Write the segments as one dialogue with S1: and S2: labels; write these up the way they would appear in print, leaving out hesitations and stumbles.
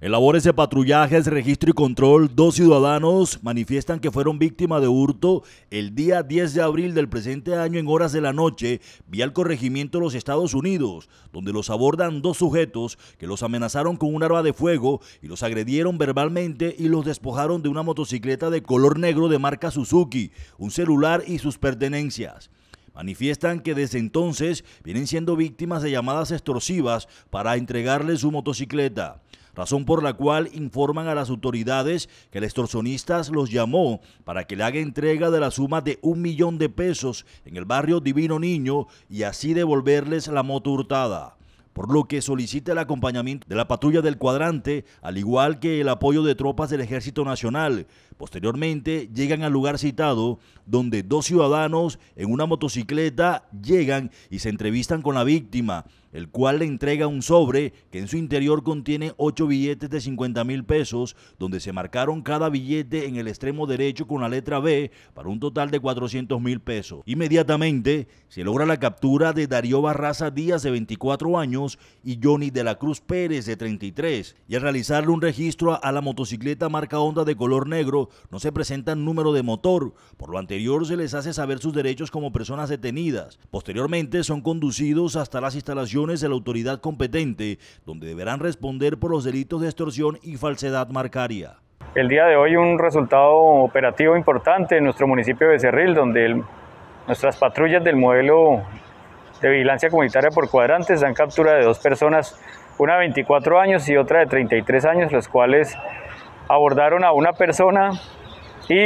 S1: En labores de patrullajes, registro y control, 2 ciudadanos manifiestan que fueron víctimas de hurto el día 10 de abril del presente año en horas de la noche, vía el corregimiento de los Estados Unidos, donde los abordan 2 sujetos que los amenazaron con un arma de fuego y los agredieron verbalmente y los despojaron de una motocicleta de color negro de marca Suzuki, un celular y sus pertenencias. Manifiestan que desde entonces vienen siendo víctimas de llamadas extorsivas para entregarles su motocicleta, razón por la cual informan a las autoridades que el extorsionista los llamó para que le haga entrega de la suma de 1 millón de pesos en el barrio Divino Niño y así devolverles la moto hurtada, por lo que solicita el acompañamiento de la patrulla del cuadrante, al igual que el apoyo de tropas del Ejército Nacional. Posteriormente llegan al lugar citado, donde 2 ciudadanos en una motocicleta llegan y se entrevistan con la víctima, el cual le entrega un sobre que en su interior contiene 8 billetes de 50,000 pesos, donde se marcaron cada billete en el extremo derecho con la letra B para un total de 400,000 pesos. Inmediatamente se logra la captura de Darío Barraza Díaz, de 24 años, y Johnny de la Cruz Pérez, de 33, y al realizarle un registro a la motocicleta marca Honda de color negro, no se presenta número de motor. Por lo anterior se les hace saber sus derechos como personas detenidas. Posteriormente son conducidos hasta las instalaciones de la autoridad competente, donde deberán responder por los delitos de extorsión y falsedad marcaria.
S2: El día de hoy un resultado operativo importante en nuestro municipio de Becerril, donde nuestras patrullas del modelo de vigilancia comunitaria por cuadrantes dan captura de 2 personas, una de 24 años y otra de 33 años, los cuales abordaron a una persona y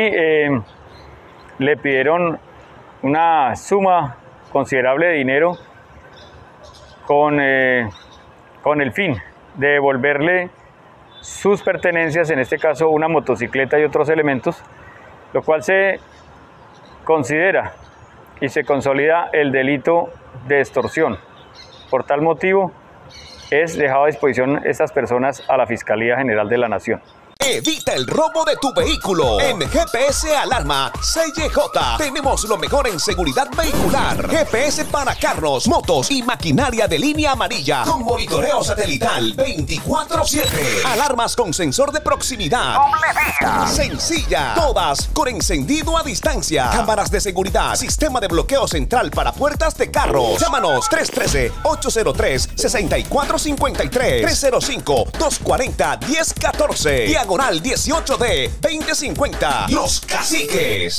S2: le pidieron una suma considerable de dinero con el fin de devolverle sus pertenencias, en este caso una motocicleta y otros elementos, lo cual se considera y se consolida el delito de extorsión. Por tal motivo, es dejado a disposición estas personas a la Fiscalía General de la Nación.
S3: Evita el robo de tu vehículo. En GPS Alarma CJ tenemos lo mejor en seguridad vehicular. GPS para carros, motos y maquinaria de línea amarilla con monitoreo satelital 24/7. Alarmas con sensor de proximidad. Sencilla. Todas con encendido a distancia. Cámaras de seguridad. Sistema de bloqueo central para puertas de carros. Llámanos 313-803-6453. 305-240-1014. Diagonal 18D 2050. Los Caciques.